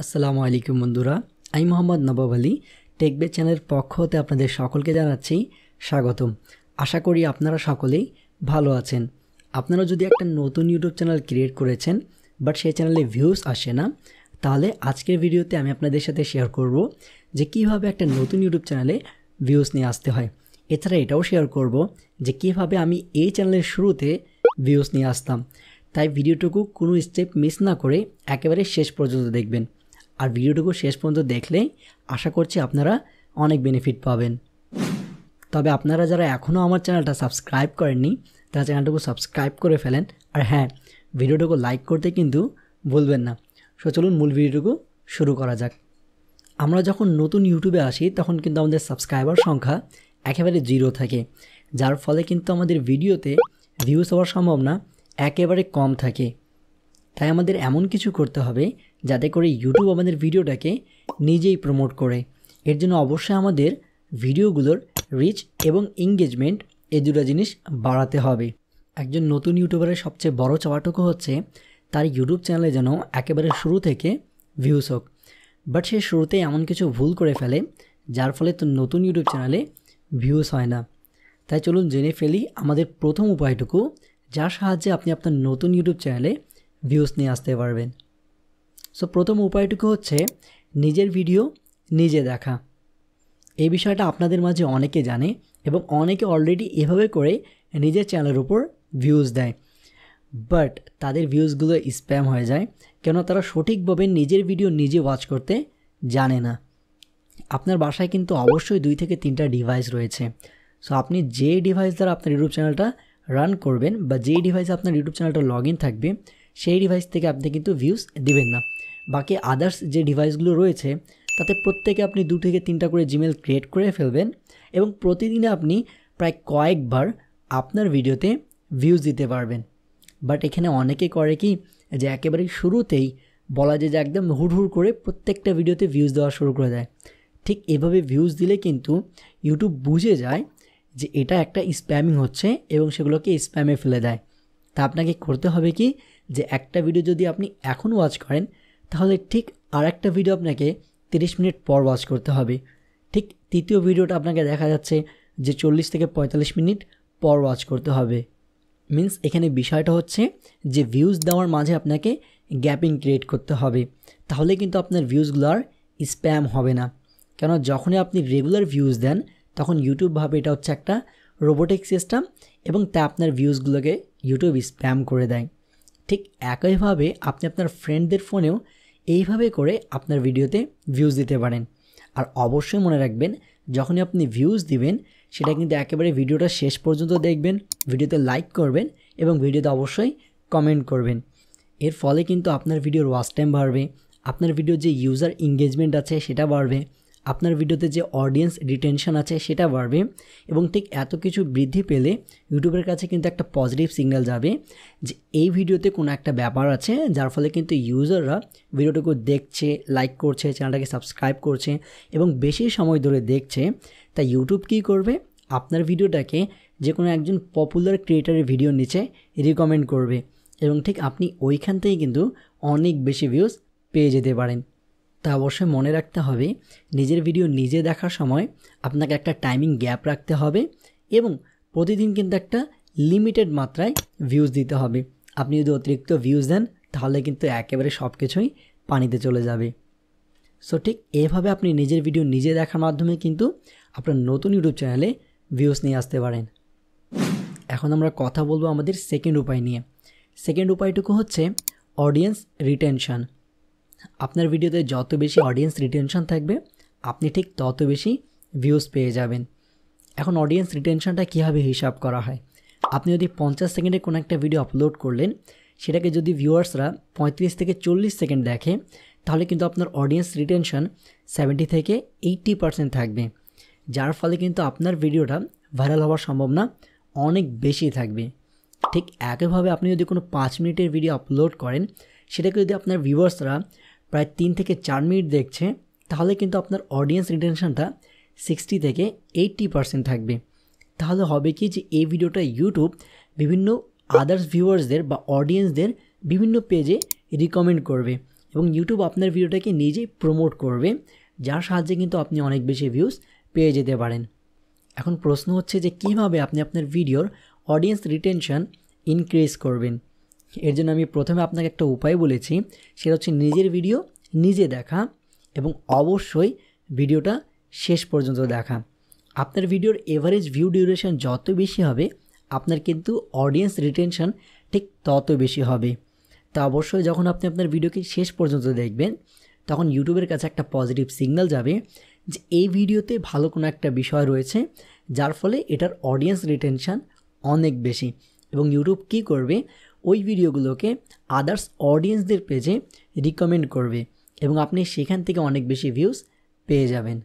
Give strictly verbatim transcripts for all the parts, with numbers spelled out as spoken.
আসসালামু আলাইকুম বন্ধুরা, আমি মোহাম্মদ নবাব আলী টেকবে চ্যানেলের পক্ষ হতে আপনাদের সকলকে জানাচ্ছি স্বাগতম। আশা করি আপনারা সকলেই ভালো আছেন। আপনারা যদি একটা নতুন ইউটিউব চ্যানেল ক্রিয়েট করেছেন বাট সেই চ্যানেলে ভিউজ আসে না, তাহলে আজকের ভিডিওতে আমি আপনাদের সাথে শেয়ার করব যে কিভাবে একটা নতুন ইউটিউব চ্যানেলে ভিউজ নিয়ে আসতে হয়। এছাড়া এটাও শেয়ার করব যে কিভাবে আমি এই চ্যানেলের শুরুতে ভিউজ নিয়ে আসতাম। তাই ভিডিওটুকু কোনো স্টেপ মিস না করে একেবারে শেষ পর্যন্ত দেখবেন। আর ভিডিওটুকু শেষ পর্যন্ত দেখলে আশা করছি আপনারা অনেক বেনিফিট পাবেন। তবে আপনারা যারা এখনও আমার চ্যানেলটা সাবস্ক্রাইব করেননি তারা চ্যানেলটুকু সাবস্ক্রাইব করে ফেলেন। আর হ্যাঁ, ভিডিওটুকু লাইক করতে কিন্তু ভুলবেন না। সো চলুন মূল ভিডিওটুকু শুরু করা যাক। আমরা যখন নতুন ইউটিউবে আসি তখন কিন্তু আমাদের সাবস্ক্রাইবার সংখ্যা একেবারে জিরো থাকে, যার ফলে কিন্তু আমাদের ভিডিওতে ভিউজ হওয়ার সম্ভাবনা একেবারে কম থাকে। তাই আমাদের এমন কিছু করতে হবে যাতে করে ইউটিউব আমাদের ভিডিওটাকে নিজেই প্রমোট করে। এর জন্য অবশ্যই আমাদের ভিডিওগুলোর রিচ এবং এঙ্গেজমেন্ট এই দুটো জিনিস বাড়াতে হবে। একজন নতুন ইউটিউবারের সবচেয়ে বড় চাওয়াটুকু হচ্ছে তার ইউটিউব চ্যানেলে যেন একেবারে শুরু থেকে ভিউজ হোক। বাট সে শুরুতে এমন কিছু ভুল করে ফেলে যার ফলে তো নতুন ইউটিউব চ্যানেলে ভিউজ হয় না। তাই চলুন জেনে ফেলি আমাদের প্রথম উপায়টুকু, যার সাহায্যে আপনি আপনার নতুন ইউটিউব চ্যানেলে ভিউজ নিয়ে আসতে পারবেন। সো প্রথম উপায়টুকু হচ্ছে নিজের ভিডিও নিজে দেখা। এই বিষয়টা আপনাদের মাঝে অনেকে জানে এবং অনেকে অলরেডি এভাবে করে নিজের চ্যানেলের উপর ভিউজ দেয়, বাট তাদের ভিউজগুলো স্প্যাম হয়ে যায় কেন তারা সঠিকভাবে নিজের ভিডিও নিজে ওয়াচ করতে জানে না। আপনার বাসায় কিন্তু অবশ্যই দুই থেকে তিনটা ডিভাইস রয়েছে। সো আপনি যে ডিভাইস দ্বারা আপনার ইউটিউব চ্যানেলটা রান করবেন বা যেই ডিভাইসে আপনার ইউটিউব চ্যানেলটা লগ ইন থাকবে সেই ডিভাইস থেকে আপনি কিন্তু ভিউজ দিবেন না। বাকি আদার্স যে ডিভাইসগুলো রয়েছে তাতে প্রত্যেকে আপনি দু থেকে তিনটা করে জিমেল ক্রিয়েট করে ফেলবেন এবং প্রতিদিনে আপনি প্রায় কয়েকবার আপনার ভিডিওতে ভিউজ দিতে পারবেন। বাট এখানে অনেকে করে কি যে একেবারে শুরুতেই বলা যায় যে একদম হুড়হুড় করে প্রত্যেকটা ভিডিওতে ভিউজ দেওয়া শুরু করে দেয়। ঠিক এভাবে ভিউজ দিলে কিন্তু ইউটিউব বুঝে যায় যে এটা একটা স্প্যামিং হচ্ছে এবং সেগুলোকে স্প্যামে ফেলে দেয়। তা আপনাকে করতে হবে কি যে একটা ভিডিও যদি আপনি এখন ওয়াচ করেন তাহলে ঠিক আর একটা ভিডিও আপনাকে তিরিশ মিনিট পর ওয়াচ করতে হবে। ঠিক তৃতীয় ভিডিওটা আপনাকে দেখা যাচ্ছে যে চল্লিশ থেকে পঁয়তাল্লিশ মিনিট পর ওয়াচ করতে হবে। মিন্স এখানে বিষয়টা হচ্ছে যে ভিউজ দেওয়ার মাঝে আপনাকে গ্যাপিং ক্রিয়েট করতে হবে, তাহলে কিন্তু আপনার ভিউজগুলো আর স্প্যাম হবে না। কেন যখনই আপনি রেগুলার ভিউজ দেন তখন ইউটিউব ভাবে এটা হচ্ছে একটা রোবোটিক সিস্টেম এবং তা আপনার ভিউজগুলোকে ইউটিউব স্প্যাম করে দেয়। ঠিক একইভাবে আপনি আপনার ফ্রেন্ডদের ফোনেও এইভাবে করে আপনার ভিডিওতে ভিউজ দিতে পারেন। আর অবশ্যই মনে রাখবেন যখনই আপনি ভিউজ দিবেন সেটা কিন্তু একেবারে ভিডিওটা শেষ পর্যন্ত দেখবেন, ভিডিওতে লাইক করবেন এবং ভিডিওতে অবশ্যই কমেন্ট করবেন। এর ফলে কিন্তু আপনার ভিডিওর ওয়াচ টাইম বাড়বে, আপনার ভিডিওর যে ইউজার এঙ্গেজমেন্ট আছে সেটা বাড়বে, আপনার ভিডিওতে যে অডিয়েন্স রিটেনশন আছে সেটা বাড়বে এবং ঠিক এত কিছু বৃদ্ধি পেলে ইউটিউবের কাছে কিন্তু একটা পজিটিভ সিগন্যাল যাবে যে এই ভিডিওতে কোনো একটা ব্যাপার আছে, যার ফলে কিন্তু ইউজাররা ভিডিওটুকু দেখছে, লাইক করছে, চ্যানেলটাকে সাবস্ক্রাইব করছে এবং বেশি সময় ধরে দেখছে। তাই ইউটিউব কী করবে, আপনার ভিডিওটাকে যে কোনো একজন পপুলার ক্রিয়েটারের ভিডিওর নিচে রিকমেন্ড করবে এবং ঠিক আপনি ওইখান থেকেই কিন্তু অনেক বেশি ভিউজ পেয়ে যেতে পারেন। তা অবশ্যই মনে রাখতে হবে নিজের ভিডিও নিজে দেখার সময় আপনাকে একটা টাইমিং গ্যাপ রাখতে হবে এবং প্রতিদিন কিন্তু একটা লিমিটেড মাত্রায় ভিউজ দিতে হবে। আপনি যদি অতিরিক্ত ভিউজ দেন তাহলে কিন্তু একেবারে সব কিছুই পানিতে চলে যাবে। সো ঠিক এভাবে আপনি নিজের ভিডিও নিজে দেখার মাধ্যমে কিন্তু আপনার নতুন ইউটিউব চ্যানেলে ভিউজ নিয়ে আসতে পারেন। এখন আমরা কথা বলবো আমাদের সেকেন্ড উপায় নিয়ে। সেকেন্ড উপায়টুকু হচ্ছে অডিয়েন্স রিটেনশন। আপনার ভিডিওতে যত বেশি অডিয়েন্স রিটেনশন থাকবে আপনি ঠিক তত বেশি ভিউজ পেয়ে যাবেন। এখন অডিয়েন্স রিটেনশনটা কীভাবে হিসাব করা হয়, আপনি যদি পঞ্চাশ সেকেন্ডে কোনো একটা ভিডিও আপলোড করলেন সেটাকে যদি ভিউয়ার্সরা পঁয়ত্রিশ থেকে চল্লিশ সেকেন্ড দেখে তাহলে কিন্তু আপনার অডিয়েন্স রিটেনশন সেভেন্টি থেকে এইট্টি পারসেন্ট থাকবে, যার ফলে কিন্তু আপনার ভিডিওটা ভাইরাল হওয়ার সম্ভাবনা অনেক বেশি থাকবে। ঠিক একইভাবে আপনি যদি কোনো পাঁচ মিনিটের ভিডিও আপলোড করেন সেটাকে যদি আপনার ভিউয়ার্সরা প্রায় তিন থেকে চার মিনিট দেখছে তাহলে কিন্তু আপনার অডিয়েন্স রিটেনশনটা সিক্সটি থেকে এইট্টি পারসেন্ট থাকবে। তাহলে হবে কি যে এই ভিডিওটা ইউটিউব বিভিন্ন আদার্স ভিউয়ার্সদের বা অডিয়েন্সদের বিভিন্ন পেজে রিকমেন্ড করবে এবং ইউটিউব আপনার ভিডিওটাকে নিজেই প্রমোট করবে, যার সাহায্যে কিন্তু আপনি অনেক বেশি ভিউজ পেয়ে যেতে পারেন। এখন প্রশ্ন হচ্ছে যে কীভাবে আপনি আপনার ভিডিওর অডিয়েন্স রিটেনশন ইনক্রিজ করবেন। এর জন্য আমি প্রথমে আপনাকে একটা উপায় বলেছি, সেটা হচ্ছে নিজের ভিডিও নিজে দেখা এবং অবশ্যই ভিডিওটা শেষ পর্যন্ত দেখা। আপনার ভিডিওর এভারেজ ভিউ ডিউরেশন যত বেশি হবে আপনার কিন্তু অডিয়েন্স রিটেনশন ঠিক তত বেশি হবে। তা অবশ্যই যখন আপনি আপনার ভিডিওকে শেষ পর্যন্ত দেখবেন তখন ইউটিউবের কাছে একটা পজিটিভ সিগন্যাল যাবে যে এই ভিডিওতে ভালো কোনো একটা বিষয় রয়েছে, যার ফলে এটার অডিয়েন্স রিটেনশন অনেক বেশি। এবং ইউটিউব কী করবে, ওই ভিডিওগুলোকে আদার্স অডিয়েন্সদের পেজে রিকমেন্ড করবে এবং আপনি সেখান থেকে অনেক বেশি ভিউজ পেয়ে যাবেন।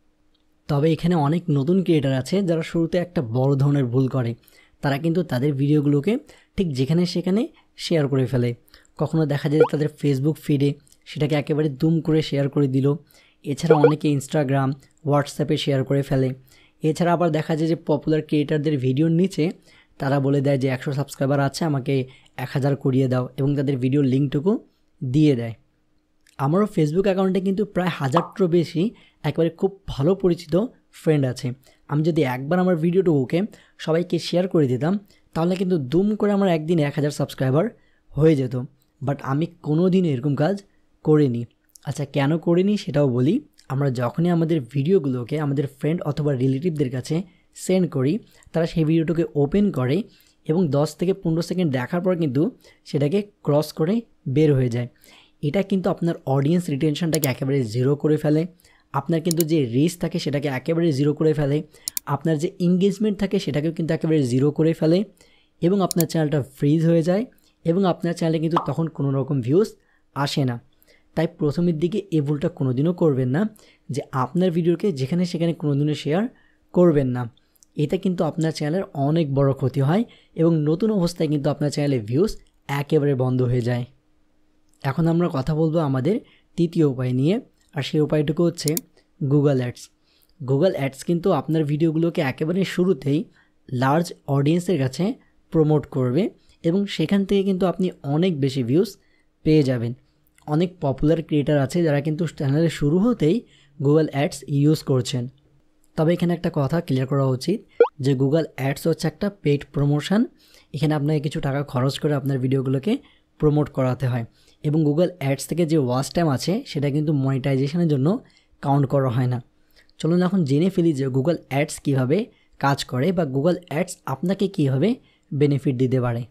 তবে এখানে অনেক নতুন ক্রিয়েটার আছে যারা শুরুতে একটা বড় ধরনের ভুল করে। তারা কিন্তু তাদের ভিডিওগুলোকে ঠিক যেখানে সেখানে শেয়ার করে ফেলে। কখনো দেখা যায় তাদের ফেসবুক ফিডে সেটাকে একেবারে দুম করে শেয়ার করে দিল। এছাড়া অনেকে ইনস্টাগ্রাম, হোয়াটসঅ্যাপে শেয়ার করে ফেলে। এছাড়া আবার দেখা যায় যে পপুলার ক্রিয়েটারদের ভিডিওর নিচে তারা বলে দেয় যে একশো সাবস্ক্রাইবার আছে, আমাকে এক হাজার করিয়ে দাও, এবং তাদের ভিডিওর লিঙ্কটুকু দিয়ে দেয়। আমারও ফেসবুক অ্যাকাউন্টে কিন্তু প্রায় হাজারটারও বেশি একেবারে খুব ভালো পরিচিত ফ্রেন্ড আছে। আমি যদি একবার আমার ভিডিওটুকুকে সবাইকে শেয়ার করে দিতাম তাহলে কিন্তু দুম করে আমার একদিন এক হাজার সাবস্ক্রাইবার হয়ে যেত। বাট আমি কোনো দিন এরকম কাজ করিনি। আচ্ছা, কেন করিনি সেটাও বলি। আমরা যখনই আমাদের ভিডিওগুলোকে আমাদের ফ্রেন্ড অথবা রিলেটিভদের কাছে সেন্ড করি, তারা সেই ভিডিওটাকে ওপেন করে এবং দশ থেকে পনেরো সেকেন্ড দেখার পর কিন্তু সেটাকে ক্রস করে বের হয়ে যায়। এটা কিন্তু আপনার অডিয়েন্স রিটেনশনটাকে একেবারে জিরো করে ফেলে। আপনার কিন্তু যে রিচ থাকে সেটাকে একেবারে জিরো করে ফেলে। আপনার যে এঙ্গেজমেন্ট থাকে সেটাকেও কিন্তু একেবারে জিরো করে ফেলে এবং আপনার চ্যানেলটা ফ্রিজ হয়ে যায় এবং আপনার চ্যানেলে কিন্তু তখন কোনো রকম ভিউজ আসে না। তাই প্রথমের দিকে এই ভুলটা কোনো দিনও করবেন না যে আপনার ভিডিওকে যেখানে সেখানে কোনো দিনও শেয়ার করবেন না। এটা কিন্তু আপনার চ্যানেলের অনেক বড় ক্ষতি হয় এবং নতুন অবস্থায় কিন্তু আপনার চ্যানেলে ভিউজ একেবারে বন্ধ হয়ে যায়। এখন আমরা কথা বলবো আমাদের তৃতীয় উপায় নিয়ে, আর সেই উপায়টুকু হচ্ছে গুগল অ্যাডস। গুগল অ্যাডস কিন্তু আপনার ভিডিওগুলোকে একেবারে শুরুতেই লার্জ অডিয়েন্সের কাছে প্রমোট করবে এবং সেখান থেকে কিন্তু আপনি অনেক বেশি ভিউজ পেয়ে যাবেন। অনেক পপুলার ক্রিয়েটার আছে যারা কিন্তু চ্যানেলের শুরু হতেই গুগল অ্যাডস ইউজ করছেন। তবে এখানে একটা কথা ক্লিয়ার করা উচিত যে গুগল অ্যাডস হচ্ছে একটা পেইড প্রমোশন। এখানে আপনাকে কিছু টাকা খরচ করে আপনার ভিডিওগুলোকে প্রমোট করাতে হয় এবং গুগল অ্যাডস থেকে যে ওয়াচ টাইম আছে সেটা কিন্তু মনিটাইজেশনের জন্য কাউন্ট করা হয় না। চলুন এখন জেনে ফেলি যে গুগল অ্যাডস কীভাবে কাজ করে বা গুগল অ্যাডস আপনাকে কীভাবে বেনিফিট দিতে পারে।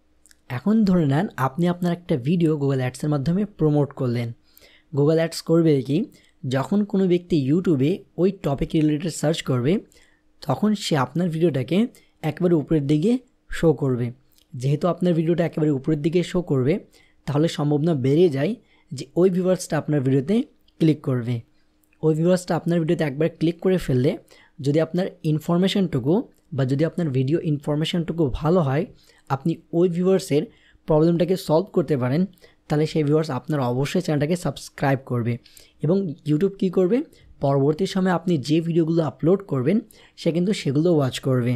এখন ধরে নেন আপনি আপনার একটা ভিডিও গুগল অ্যাডসের মাধ্যমে প্রমোট করলেন। গুগল অ্যাডস করবে কি, যখন কোনো ব্যক্তি ইউটিউবে ওই টপিক রিলেটেড সার্চ করবে তখন সে আপনার ভিডিওটাকে একেবারে উপরের দিকে শো করবে। যেহেতু আপনার ভিডিওটা একেবারে উপরের দিকে শো করবে তাহলে সম্ভাবনা বেড়ে যায় যে ওই ভিউয়ার্সটা আপনার ভিডিওতে ক্লিক করবে। ওই ভিউয়ার্সটা আপনার ভিডিওতে একবার ক্লিক করে ফেললে যদি আপনার ইনফরমেশনটুকু বা যদি আপনার ভিডিও ইনফরমেশনটুকু ভালো হয়, আপনি ওই ভিউয়ার্সের প্রবলেমটাকে সলভ করতে পারেন, তাহলে সেই ভিউয়ার্স আপনার অবশ্যই চ্যানেলটাকে সাবস্ক্রাইব করবে এবং ইউটিউব কী করবে, পরবর্তী সময়ে আপনি যে ভিডিওগুলো আপলোড করবেন সে কিন্তু সেগুলো ওয়াচ করবে।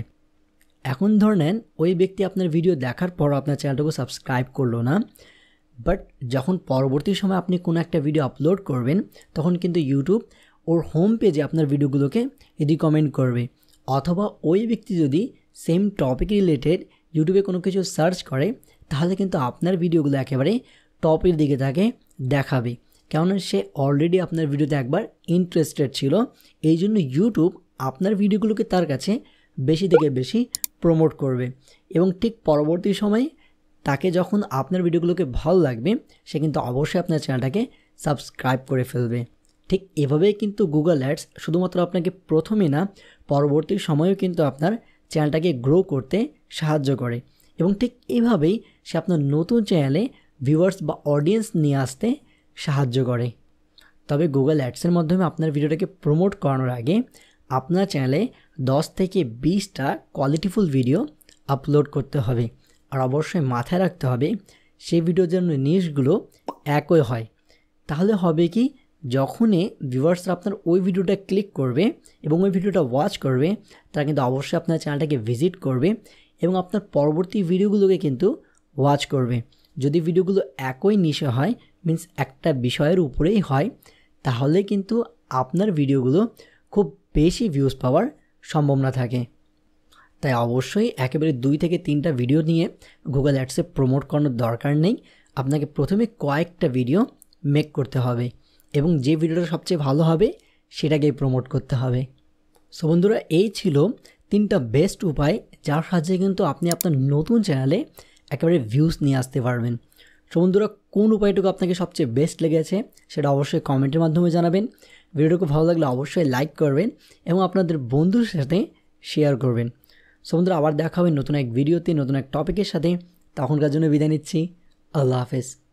এখন ধরে নেন ওই ব্যক্তি আপনার ভিডিও দেখার পর আপনার চ্যানেলটাকে সাবস্ক্রাইব করলো না, বাট যখন পরবর্তী সময় আপনি কোনো একটা ভিডিও আপলোড করবেন তখন কিন্তু ইউটিউব ওর হোম পেজে আপনার ভিডিওগুলোকে রিকমেন্ড করবে। অথবা ওই ব্যক্তি যদি সেম টপিক রিলেটেড ইউটিউবে কোনো কিছু সার্চ করে তাহলে কিন্তু আপনার ভিডিওগুলো একেবারে টপের দিকে তাকে দেখাবে, কেননা সে অলরেডি আপনার ভিডিওতে একবার ইন্টারেস্টেড ছিল। এই জন্য ইউটিউব আপনার ভিডিওগুলোকে তার কাছে বেশি থেকে বেশি প্রমোট করবে এবং ঠিক পরবর্তী সময়ে তাকে যখন আপনার ভিডিওগুলোকে ভালো লাগবে সে কিন্তু অবশ্যই আপনার চ্যানেলটাকে সাবস্ক্রাইব করে ফেলবে। ঠিক এভাবেই কিন্তু গুগল অ্যাডস শুধুমাত্র আপনাকে প্রথমে না, পরবর্তী সময়েও কিন্তু আপনার চ্যানেলটাকে গ্রো করতে সাহায্য করে এবং ঠিক এভাবেই সে আপনার নতুন চ্যানেলে ভিউয়ার্স বা অডিয়েন্স নিয়ে আসতে সাহায্য করে। তবে গুগল অ্যাডসের মাধ্যমে আপনার ভিডিওটাকে প্রমোট করানোর আগে আপনার চ্যানেলে দশ থেকে বিশটা কোয়ালিটিফুল ভিডিও আপলোড করতে হবে। আর অবশ্যই মাথায় রাখতে হবে সেই ভিডিওর জন্য নিশগুলো একই হয়। তাহলে হবে কি, যখনই ভিউয়ার্সরা আপনার ওই ভিডিওটা ক্লিক করবে এবং ওই ভিডিওটা ওয়াচ করবে তারা কিন্তু অবশ্যই আপনার চ্যানেলটাকে ভিজিট করবে এবং আপনার পরবর্তী ভিডিওগুলোকে কিন্তু ওয়াচ করবে। যদি ভিডিওগুলো একই নিশে হয় মিন্স একটা বিষয়ের উপরেই হয়, তাহলে কিন্তু আপনার ভিডিওগুলো খুব বেশি ভিউজ পাওয়ার সম্ভাবনা থাকে। তাই অবশ্যই একেবারে দুই থেকে তিনটা ভিডিও নিয়ে গুগল অ্যাডসে প্রমোট করানোর দরকার নেই। আপনাকে প্রথমে কয়েকটা ভিডিও মেক করতে হবে এবং যে ভিডিওটা সবচেয়ে ভালো হবে সেটাকেই প্রমোট করতে হবে। সো বন্ধুরা, এই ছিল তিনটা বেস্ট উপায় যার সাহায্যে কিন্তু আপনি আপনার নতুন চ্যানেলে একেবারে ভিউজ নিয়ে আসতে পারবেন। সো বন্ধুরা, কোন উপায়টুকু আপনাকে সবচেয়ে বেস্ট লেগেছে সেটা অবশ্যই কমেন্টের মাধ্যমে জানাবেন। ভিডিওটুকু ভালো লাগলে অবশ্যই লাইক করবেন এবং আপনাদের বন্ধুর সাথে শেয়ার করবেন। সো বন্ধুরা, আবার দেখা হবে নতুন এক ভিডিওতে নতুন এক টপিকের সাথে। তখনকার জন্য বিদায় নিচ্ছি। আল্লাহ হাফেজ।